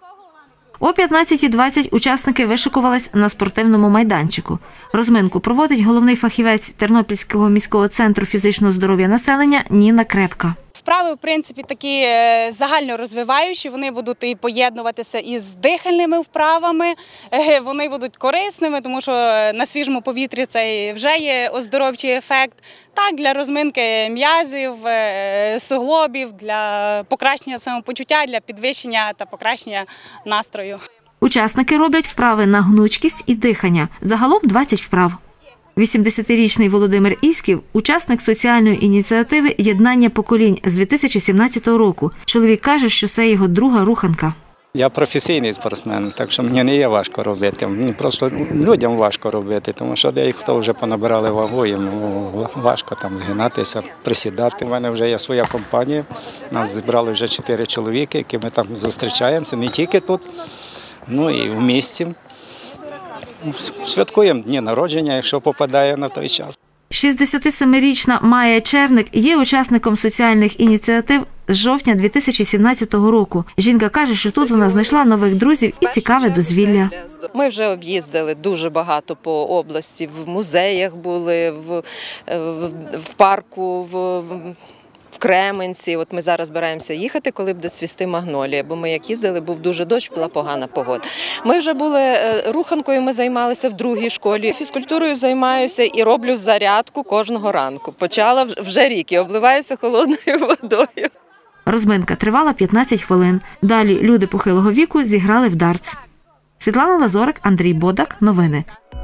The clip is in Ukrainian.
О 15:20 учасники вишикувались на спортивному майданчику. Розминку проводить головний фахівець Тернопільського міського центру фізичного здоров'я населення Ніна Крепка. Вправи, в принципі, такі загальнорозвиваючі, вони будуть і поєднуватися із дихальними вправами, вони будуть корисними, тому що на свіжому повітрі це вже є оздоровчий ефект. Так, для розминки м'язів, суглобів, для покращення самопочуття, для підвищення та покращення настрою. Учасники роблять вправи на гнучкість і дихання. Загалом 20 вправ. 80-річний Володимир Іськів – учасник соціальної ініціативи «Єднання поколінь» з 2017 року. Чоловік каже, що це його друга руханка. Я професійний спортсмен, так що мені не є важко робити. Мені просто людям важко робити, тому що деякі вже понабирали вагу, їм важко там згинатися, присідати. У мене вже є своя компанія, нас зібрали вже 4 чоловіки, які ми там зустрічаємося, не тільки тут, ну і в місті. Святкуємо дні народження, якщо попадає на той час. 67-річна Майя Черник є учасником соціальних ініціатив з жовтня 2017 року. Жінка каже, що тут вона знайшла нових друзів і цікаве дозвілля. Ми вже об'їздили дуже багато по області, в музеях були, в парку, в Кременці. От ми зараз збираємося їхати, коли буде цвісти магнолія, бо ми як їздили, був дуже дощ, була погана погода. Ми вже були руханкою, ми займалися в другій школі. Фізкультурою займаюся і роблю зарядку кожного ранку. Почала вже рік і обливаюся холодною водою. Розминка тривала 15 хвилин. Далі люди похилого віку зіграли в дартс. Світлана Лазорик, Андрій Бодак. Новини.